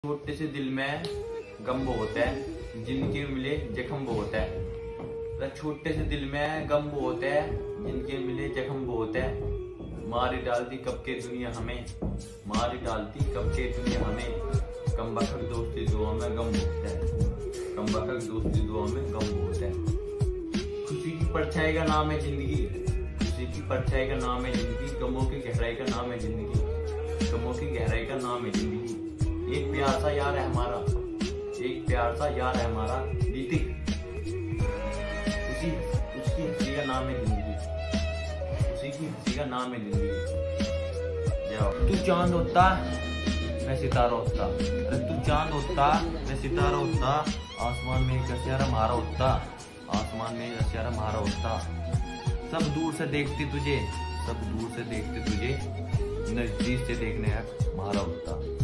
छोटे से दिल में गम बहुत है, जिनके मिले जख्म बहुत है। छोटे से दिल में गम बहुत है, जिनके मिले जख्म बहुत है। मारी डालती कब के दुनिया हमें, मारी डालती कब के दुनिया हमें। कम बखत दोस्ती दुआ में गम बहुत है, कम बखत दोस्ती दुआ में गम बहुत है। खुशी की परछाई का नाम है जिंदगी, खुशी की परछाई का नाम है जिंदगी। गमों की गहराई का नाम है जिंदगी, गमों की गहराई का नाम है जिंदगी। एक प्यार सा यार है हमारा, एक प्यार सा यार है हमारा रीतिक। उसकी हंसी का नाम है जिंदगी, उसी की हंसी का नाम है जिंदगी। तू चांद होता मैं सितारा होता, अरे तू चांद होता मैं सितारा होता। आसमान में एक सियारा मारा होता, आसमान में एक सियारा मारा होता। सब दूर से देखती तुझे, सब दूर से देखते तुझे, नजदीक से देखने हक मारा होता।